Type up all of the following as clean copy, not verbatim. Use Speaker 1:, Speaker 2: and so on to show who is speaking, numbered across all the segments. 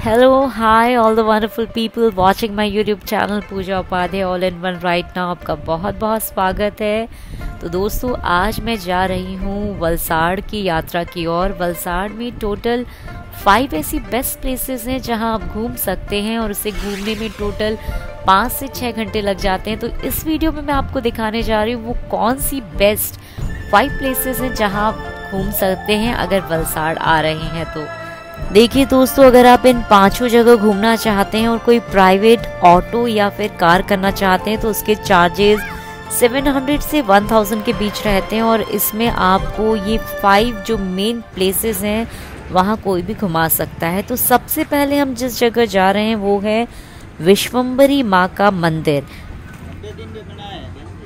Speaker 1: Hello, hi all the wonderful people watching my YouTube channel Pooja Upadhyay all in one right now. आपका बहुत बहुत स्वागत है। तो दोस्तों, आज मैं जा रही हूँ वलसाड़ की यात्रा की ओर। वलसाड़ में टोटल 5 ऐसी बेस्ट प्लेसेस हैं जहाँ आप घूम सकते हैं और उसे घूमने में टोटल 5 से 6 घंटे लग जाते हैं। तो इस वीडियो में मैं आपको दिखाने जा रही हूँ वो कौन सी बेस्ट 5 प्लेसेस हैं जहाँ आप घूम सकते हैं अगर वलसाड़ आ रहे हैं तो। देखिए दोस्तों, अगर आप इन 5 जगह घूमना चाहते हैं और कोई प्राइवेट ऑटो या फिर कार करना चाहते हैं तो उसके चार्जेस 700 से 1000 के बीच रहते हैं और इसमें आपको ये 5 जो मेन प्लेसेस हैं वहाँ कोई भी घुमा सकता है। तो सबसे पहले हम जिस जगह जा रहे हैं वो है विश्वम्भरी माँ का मंदिर।
Speaker 2: 90 दिन में बना है।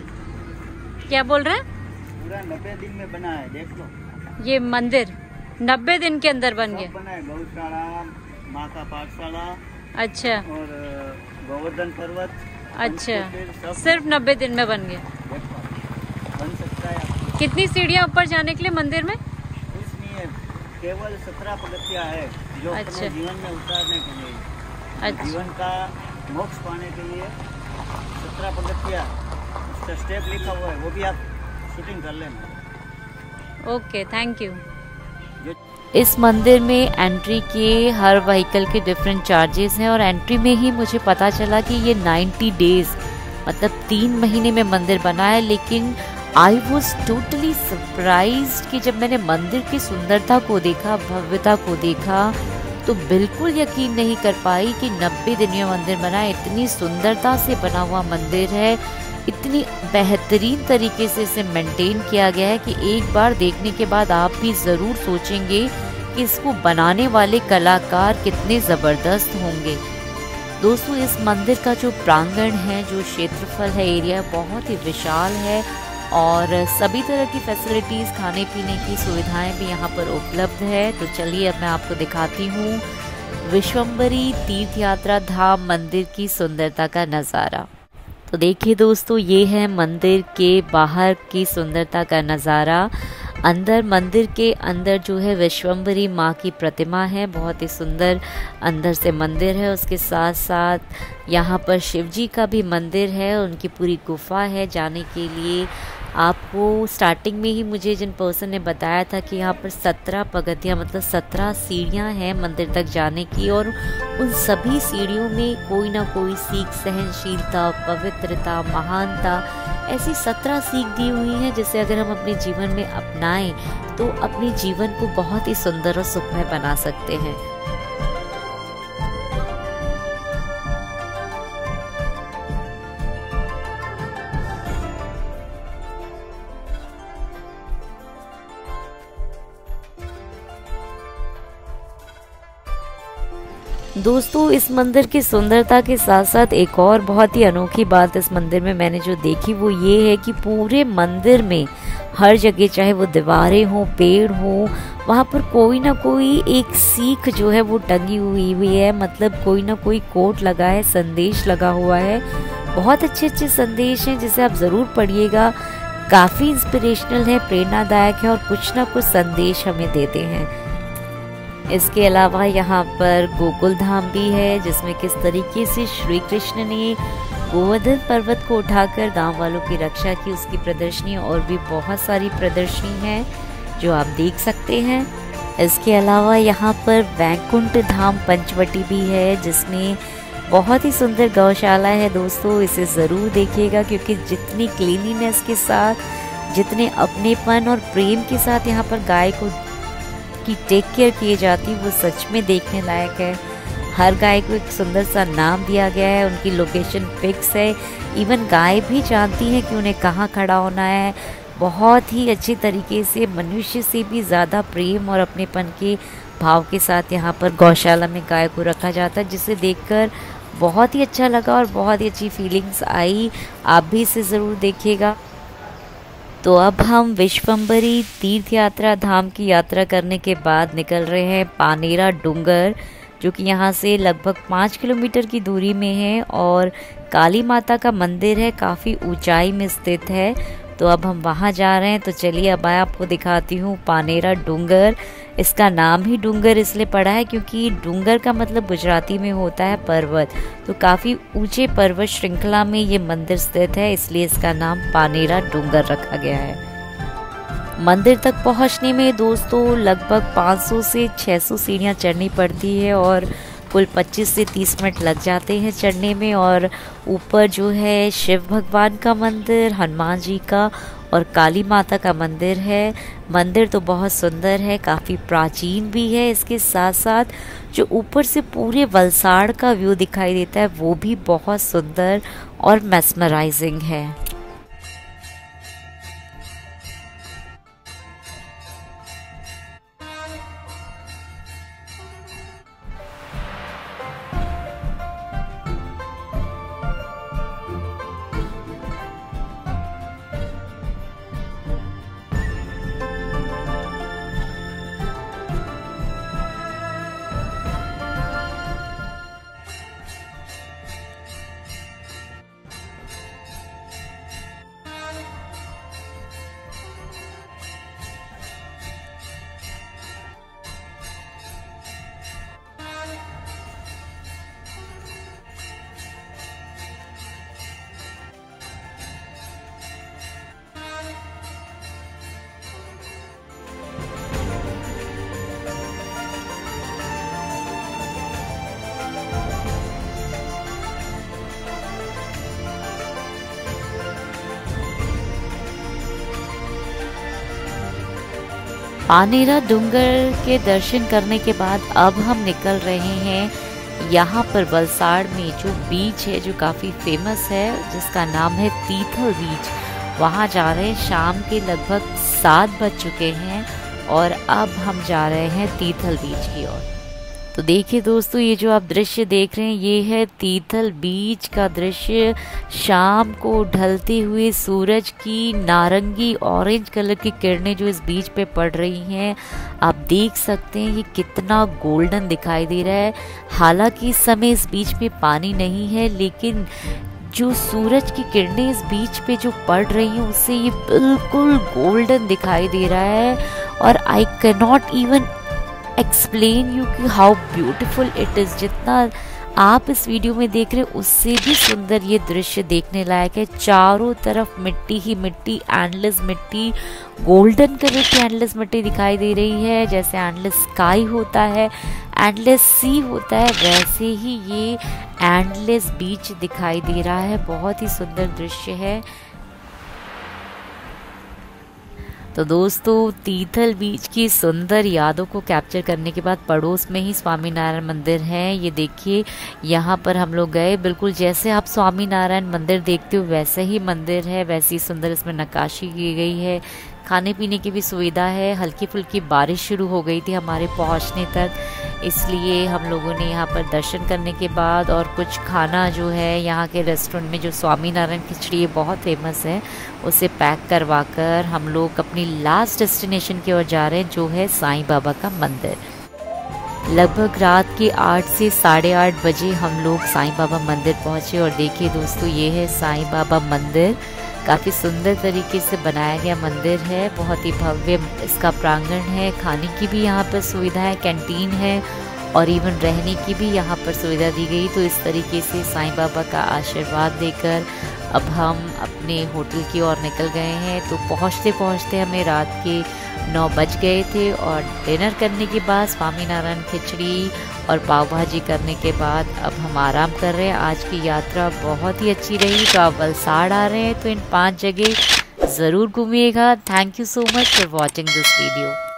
Speaker 1: क्या बोल रहे हैं?
Speaker 2: पूरा 90 दिन में बना है, देख लो।
Speaker 1: ये मंदिर 90 दिन के अंदर बन गया?
Speaker 2: बना है, गौशाला, माँ का पाठशाला,
Speaker 1: अच्छा,
Speaker 2: और गोवर्धन पर्वत।
Speaker 1: अच्छा, सिर्फ 90 दिन में बन गया।
Speaker 2: बन सकता है।
Speaker 1: कितनी सीढ़ियाँ ऊपर जाने के लिए मंदिर में?
Speaker 2: कुछ नहीं है, केवल 17 पगथियाँ है जो
Speaker 1: अच्छा।
Speaker 2: अपने जीवन में उतारने के लिए,
Speaker 1: अच्छा।
Speaker 2: जीवन का मोक्ष पाने के लिए 17 पगथियाँ, उसका स्टेप लिखा हुआ है, वो भी आप शूटिंग कर लेना।
Speaker 1: Okay, thank you. इस मंदिर में एंट्री के हर व्हीकल के डिफरेंट चार्जेस हैं और एंट्री में ही मुझे पता चला कि ये 90 डेज मतलब 3 महीने में मंदिर बना है। लेकिन आई वॉज टोटली सरप्राइज्ड कि जब मैंने मंदिर की सुंदरता को देखा, भव्यता को देखा, तो बिल्कुल यकीन नहीं कर पाई कि 90 दिन में मंदिर बना है। इतनी सुंदरता से बना हुआ मंदिर है, इतनी बेहतरीन तरीके से इसे मेंटेन किया गया है कि एक बार देखने के बाद आप भी ज़रूर सोचेंगे कि इसको बनाने वाले कलाकार कितने ज़बरदस्त होंगे। दोस्तों, इस मंदिर का जो प्रांगण है, जो क्षेत्रफल है, एरिया बहुत ही विशाल है और सभी तरह की फैसिलिटीज़, खाने पीने की सुविधाएं भी यहाँ पर उपलब्ध है। तो चलिए अब मैं आपको दिखाती हूँ विश्वम्भरी तीर्थ यात्रा धाम मंदिर की सुंदरता का नज़ारा। तो देखिए दोस्तों, ये है मंदिर के बाहर की सुंदरता का नज़ारा। अंदर मंदिर के अंदर जो है विश्वम्भरी माँ की प्रतिमा है, बहुत ही सुंदर अंदर से मंदिर है। उसके साथ साथ यहाँ पर शिव जी का भी मंदिर है, उनकी पूरी गुफा है। जाने के लिए आपको स्टार्टिंग में ही मुझे जिन पर्सन ने बताया था कि यहाँ पर 17 पगथियाँ मतलब 17 सीढ़ियाँ हैं मंदिर तक जाने की और उन सभी सीढ़ियों में कोई ना कोई सीख, सहनशीलता, पवित्रता, महानता, ऐसी 17 सीख दी हुई हैं जिसे अगर हम अपने जीवन में अपनाएं तो अपने जीवन को बहुत ही सुंदर और सुखमय बना सकते हैं। दोस्तों, इस मंदिर की सुंदरता के साथ साथ एक और बहुत ही अनोखी बात इस मंदिर में मैंने जो देखी वो ये है कि पूरे मंदिर में हर जगह, चाहे वो दीवारें हों, पेड़ हों, वहाँ पर कोई ना कोई एक सीख जो है वो टंगी हुई है। मतलब कोई ना कोई कोट लगा है, संदेश लगा हुआ है। बहुत अच्छे अच्छे संदेश हैं जिसे आप ज़रूर पढ़िएगा। काफ़ी इंस्पिरेशनल है, प्रेरणादायक है और कुछ ना कुछ संदेश हमें देते हैं। इसके अलावा यहाँ पर गोकुल धाम भी है जिसमें किस तरीके से श्री कृष्ण ने गोवर्धन पर्वत को उठाकर गांव वालों की रक्षा की, उसकी प्रदर्शनी और भी बहुत सारी प्रदर्शनी है जो आप देख सकते हैं। इसके अलावा यहाँ पर वैकुंठ धाम पंचवटी भी है जिसमें बहुत ही सुंदर गौशाला है। दोस्तों, इसे ज़रूर देखिएगा क्योंकि जितनी क्लीनिनेस के साथ, जितने अपनेपन और प्रेम के साथ यहाँ पर गाय को की टेक केयर की जाती वो सच में देखने लायक है। हर गाय को एक सुंदर सा नाम दिया गया है, उनकी लोकेशन फिक्स है। इवन गाय भी जानती है कि उन्हें कहाँ खड़ा होना है। बहुत ही अच्छे तरीके से, मनुष्य से भी ज़्यादा प्रेम और अपनेपन के भाव के साथ यहाँ पर गौशाला में गाय को रखा जाता है, जिसे देखकर बहुत ही अच्छा लगा और बहुत ही अच्छी फीलिंग्स आई। आप भी इसे ज़रूर देखिएगा। तो अब हम विश्वम्भरी तीर्थ यात्रा धाम की यात्रा करने के बाद निकल रहे हैं पानेरा डूंगर, जो कि यहाँ से लगभग 5 किलोमीटर की दूरी में है और काली माता का मंदिर है, काफ़ी ऊंचाई में स्थित है। तो अब हम वहाँ जा रहे हैं। तो चलिए अब मैं आपको दिखाती हूँ पानेरा डूंगर। इसका नाम ही डूंगर इसलिए पड़ा है क्योंकि डूंगर का मतलब गुजराती में होता है पर्वत, तो काफ़ी ऊंचे पर्वत श्रृंखला में ये मंदिर स्थित है, इसलिए इसका नाम पानेरा डूंगर रखा गया है। मंदिर तक पहुंचने में दोस्तों लगभग 500 से 600 सीढ़ियाँ चढ़नी पड़ती है और कुल 25 से 30 मिनट लग जाते हैं चढ़ने में। और ऊपर जो है शिव भगवान का मंदिर, हनुमान जी का और काली माता का मंदिर है। मंदिर तो बहुत सुंदर है, काफ़ी प्राचीन भी है। इसके साथ साथ जो ऊपर से पूरे वलसाड़ का व्यू दिखाई देता है वो भी बहुत सुंदर और मेस्मराइजिंग है। पानेरा डूंगर के दर्शन करने के बाद अब हम निकल रहे हैं यहाँ पर वलसाड़ में जो बीच है जो काफ़ी फेमस है जिसका नाम है तीथल बीच। वहाँ जा रहे हैं, शाम के लगभग 7 बज चुके हैं और अब हम जा रहे हैं तीथल बीच की ओर। तो देखिए दोस्तों, ये जो आप दृश्य देख रहे हैं ये है तीथल बीच का दृश्य। शाम को ढलते हुए सूरज की नारंगी ऑरेंज कलर की किरणें जो इस बीच पे पड़ रही हैं, आप देख सकते हैं ये कितना गोल्डन दिखाई दे रहा है। हालांकि इस समय इस बीच में पानी नहीं है, लेकिन जो सूरज की किरणें इस बीच पे जो पड़ रही हैं उससे ये बिल्कुल गोल्डन दिखाई दे रहा है। और I can not even explain you कि हाउ ब्यूटिफुल इट इज़। जितना आप इस वीडियो में देख रहे हैं उससे भी सुंदर ये दृश्य देखने लायक है। चारों तरफ मिट्टी ही मिट्टी, एंडलेस मिट्टी, गोल्डन कलर की एंडलेस मिट्टी दिखाई दे रही है। जैसे एंडलेस स्काई होता है, एंडलेस सी होता है, वैसे ही ये एंडलेस बीच दिखाई दे रहा है। बहुत ही सुंदर दृश्य है। तो दोस्तों, तीथल बीच की सुंदर यादों को कैप्चर करने के बाद पड़ोस में ही स्वामीनारायण मंदिर है। ये देखिए, यहाँ पर हम लोग गए, बिल्कुल जैसे आप स्वामीनारायण मंदिर देखते हो वैसे ही मंदिर है, वैसी सुंदर इसमें नक्काशी की गई है। खाने पीने की भी सुविधा है। हल्की फुल्की बारिश शुरू हो गई थी हमारे पहुँचने तक, इसलिए हम लोगों ने यहाँ पर दर्शन करने के बाद और कुछ खाना जो है यहाँ के रेस्टोरेंट में, जो स्वामीनारायण खिचड़ी बहुत फेमस है, उसे पैक करवा कर हम लोग अपनी लास्ट डेस्टिनेशन की ओर जा रहे हैं, जो है साईं बाबा का मंदिर। लगभग रात के 8 से 8:30 बजे हम लोग साईं बाबा मंदिर पहुँचे। और देखिए दोस्तों, ये है साईं बाबा मंदिर। काफ़ी सुंदर तरीके से बनाया गया मंदिर है, बहुत ही भव्य इसका प्रांगण है। खाने की भी यहाँ पर सुविधा है, कैंटीन है और इवन रहने की भी यहाँ पर सुविधा दी गई। तो इस तरीके से साईं बाबा का आशीर्वाद देकर अब हम अपने होटल की ओर निकल गए हैं। तो पहुँचते पहुँचते हमें रात के 9 बज गए थे और डिनर करने के बाद स्वामीनारायण खिचड़ी और पाव भाजी करने के बाद अब हम आराम कर रहे हैं। आज की यात्रा बहुत ही अच्छी रही। तो आप वलसाड़ आ रहे हैं तो इन 5 जगह ज़रूर घूमिएगा। Thank you so much for watching this video.